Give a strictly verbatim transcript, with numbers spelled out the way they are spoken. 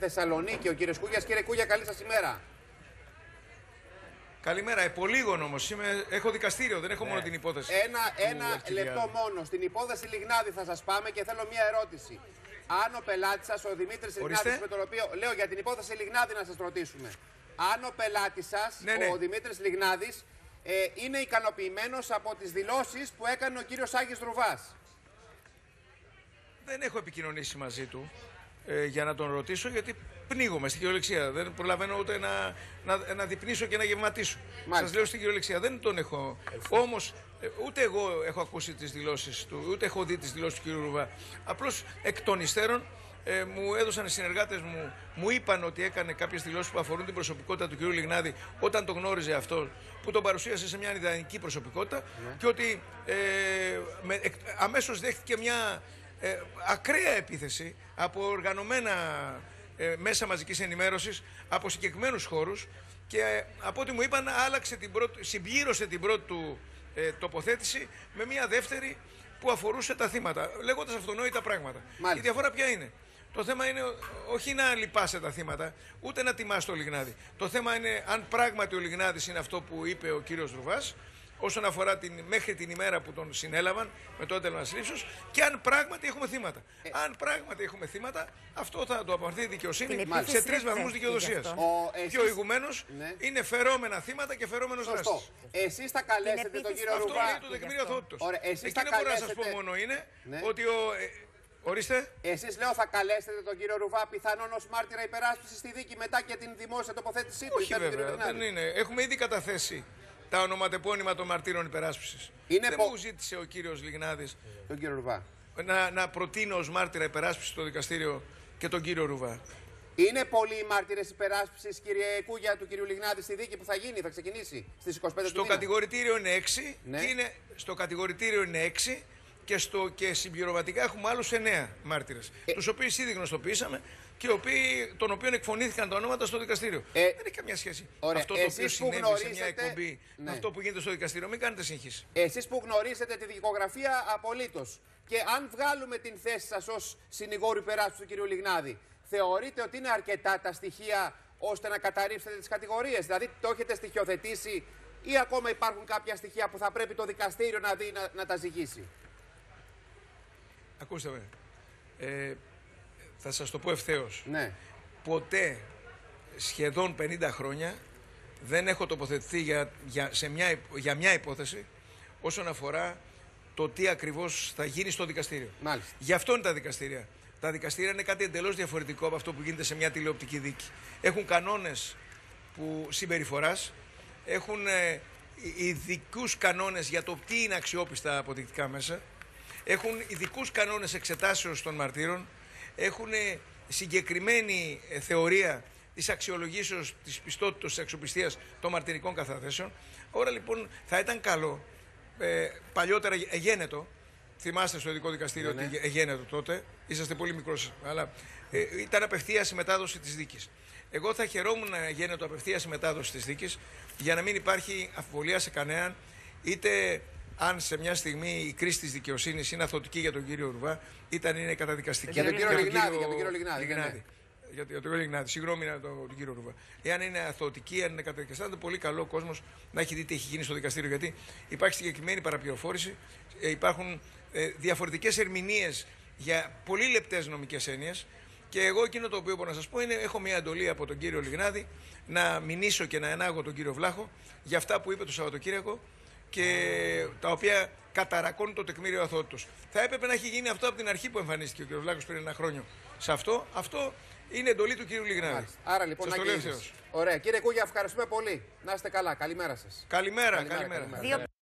Θεσσαλονίκη ο κύριος Κούγιας. Κύριε Κούγια, καλή σας ημέρα. Καλημέρα. Επολίγων όμως. Είμαι... Έχω δικαστήριο, δεν έχω ναι. μόνο την υπόθεση. Ένα, ένα λεπτό μόνο. Στην υπόθεση Λιγνάδη θα σας πάμε και θέλω μία ερώτηση. Αν ο πελάτης σας, ο Δημήτρης Λιγνάδης, με τον οποίο λέω για την υπόθεση Λιγνάδη να σας ρωτήσουμε. Αν ο πελάτης σας, ναι, ναι. ο Δημήτρης Λιγνάδης, ε, είναι ικανοποιημένος από τις δηλώσεις που έκανε ο κύριος Άγης Ρουβάς. Δεν έχω επικοινωνήσει μαζί του ε, για να τον ρωτήσω, γιατί πνίγομαι στην κυριολεξία. Δεν προλαβαίνω ούτε να, να, να διπνήσω και να γευματίσω. Σας λέω στην κυριολεξία, δεν τον έχω. Όμως ε, ούτε εγώ έχω ακούσει τις δηλώσεις του, ούτε έχω δει τις δηλώσεις του κ. Ρουβά. Απλώς εκ των υστέρων ε, μου έδωσαν οι συνεργάτες μου, μου είπαν ότι έκανε κάποιες δηλώσεις που αφορούν την προσωπικότητα του κ. Λιγνάδη όταν τον γνώριζε αυτό, που τον παρουσίασε σε μια ιδανική προσωπικότητα, yeah. και ότι ε, με, εκ, αμέσως δέχτηκε μια Ε, ακραία επίθεση από οργανωμένα ε, μέσα μαζικής ενημέρωσης, από συγκεκριμένους χώρους, και ε, από ό,τι μου είπαν άλλαξε την πρώτη, συμπλήρωσε την πρώτη του ε, τοποθέτηση με μια δεύτερη που αφορούσε τα θύματα, λέγοντας αυτονόητα πράγματα. Μάλιστα. Η διαφορά ποια είναι? Το θέμα είναι όχι να λυπάσαι τα θύματα, ούτε να τιμάς το Λιγνάδη. Το θέμα είναι αν πράγματι ο Λιγνάδης είναι αυτό που είπε ο κύριος Ρουβάς, όσον αφορά την, μέχρι την ημέρα που τον συνέλαβαν με το ένταλμα σύλληψης, και αν πράγματι έχουμε θύματα. Ε. Αν πράγματι έχουμε θύματα, αυτό θα το αποφανθεί η δικαιοσύνη σε τρεις βαθμούς δικαιοδοσίας. Και ο ηγουμένος ναι. είναι φερόμενα θύματα και φερόμενος δράστης. Εσείς θα καλέσετε τον κύριο Ρουβά. Αυτό λέει το τεκμήριο αθωότητος. Εκείνο που μπορώ να σας πω μόνο είναι ναι. ότι ο... Ε, ορίστε. Εσείς λέω θα καλέσετε τον κύριο Ρουβά πιθανόν ως μάρτυρα υπεράσπισης στη δίκη μετά και την δημόσια τοποθέτησή του? Όχι βέβαια, δεν είναι. Έχουμε ήδη καταθέσει τα ονοματεπώνυμα των μαρτύρων υπεράσπισης. Είναι δεν πο... μου ζήτησε ο κύριος Λιγνάδης τον κύριο Ρουβά να, να προτείνω ως μάρτυρα υπεράσπισης στο δικαστήριο και τον κύριο Ρουβά. Είναι πολλοί οι μάρτυρες υπεράσπισης, κύριε Κούγια, του κύριου Λιγνάδη στη δίκη που θα γίνει, θα ξεκινήσει στις είκοσι πέντε στο του κατηγορητήριο είναι έξι, ναι. και είναι, στο κατηγορητήριο είναι έξι και, στο, και συμπληρωματικά έχουμε άλλους εννέα μάρτυρες, ε... τους οποίους ήδη γνωστοποιήσαμε και οποίοι, των οποίων εκφωνήθηκαν τα ονόματα στο δικαστήριο. Ε... Δεν έχει καμία σχέση. Ωραία. Αυτό το Εσείς οποίο συνέβη γνωρίζετε... σε μια εκπομπή ναι. με αυτό που γίνεται στο δικαστήριο. Μην κάνετε σύγχυση. Εσείς που γνωρίζετε τη δικογραφία απολύτως, και αν βγάλουμε την θέση σας ως συνηγόρου υπεράσπισης του κ. Λιγνάδη, θεωρείτε ότι είναι αρκετά τα στοιχεία ώστε να καταρρίψετε τις κατηγορίες? Δηλαδή το έχετε στοιχειοθετήσει ή ακόμα υπάρχουν κάποια στοιχεία που θα πρέπει το δικαστήριο να δει να, να τα ζυγίσει? Ακούστε με. Ε, θα σας το πω ευθέως. Ναι. Ποτέ, σχεδόν πενήντα χρόνια, δεν έχω τοποθετηθεί για, για, σε μια, για μια υπόθεση όσον αφορά το τι ακριβώς θα γίνει στο δικαστήριο. Μάλιστα. Γι' αυτό είναι τα δικαστήρια. Τα δικαστήρια είναι κάτι εντελώς διαφορετικό από αυτό που γίνεται σε μια τηλεοπτική δίκη. Έχουν κανόνες που συμπεριφοράς, έχουν ε, ειδικούς κανόνες για το τι είναι αξιόπιστα αποδεικτικά μέσα, έχουν ειδικούς κανόνες εξετάσεως των μαρτύρων, έχουν συγκεκριμένη θεωρία της αξιολογήσεως της πιστότητας, της αξιοπιστίας των μαρτυρικών καταθέσεων. Άρα λοιπόν θα ήταν καλό, ε, παλιότερα εγένετο, θυμάστε στο ειδικό δικαστήριο ναι, ότι ναι. εγένετο τότε, είσαστε πολύ μικρός, αλλά ε, ήταν απευθείας η μετάδοση της δίκης. Εγώ θα χαιρόμουν να εγένετο απευθείας η μετάδοση της δίκης, για να μην υπάρχει αμφιβολία σε κανέναν, είτε αν σε μια στιγμή η κρίση της δικαιοσύνης είναι αθωτική για τον κύριο Ρουβά, ήταν είναι καταδικαστική. Για τον κύριο Λιγνάδη. Για τον κύριο Λιγνάδη. Λιγνάδη. Ναι. Για τον κύριο Λιγνάδη. Συγγνώμη τον, τον κύριο Ρουβά. Εάν είναι αθωτική, αν είναι καταδικαστική, θα είναι πολύ καλό ο κόσμος να έχει δει τι έχει γίνει στο δικαστήριο. Γιατί υπάρχει συγκεκριμένη παραπληροφόρηση, ε, υπάρχουν ε, διαφορετικές ερμηνείες για πολύ λεπτές νομικές έννοιες. Και εγώ εκείνο το οποίο μπορώ να σας πω είναι: έχω μια εντολή από τον κύριο Λιγνάδη να μηνύσω και να ενάγω τον κύριο Βλάχο για αυτά που είπε το Σαββατοκύριακο, και τα οποία καταρακώνουν το τεκμήριο αθωότητος. Θα έπρεπε να έχει γίνει αυτό από την αρχή που εμφανίστηκε ο κ. Βλάχος πριν ένα χρόνιο. Σε αυτό, αυτό είναι εντολή του κ. Λιγνάδη. Μάλιστα. Άρα λοιπόν σας να γίνει. Ωραία. Κύριε Κούγια, ευχαριστούμε πολύ. Να είστε καλά. Καλημέρα σας. Καλημέρα, καλημέρα. καλημέρα. καλημέρα.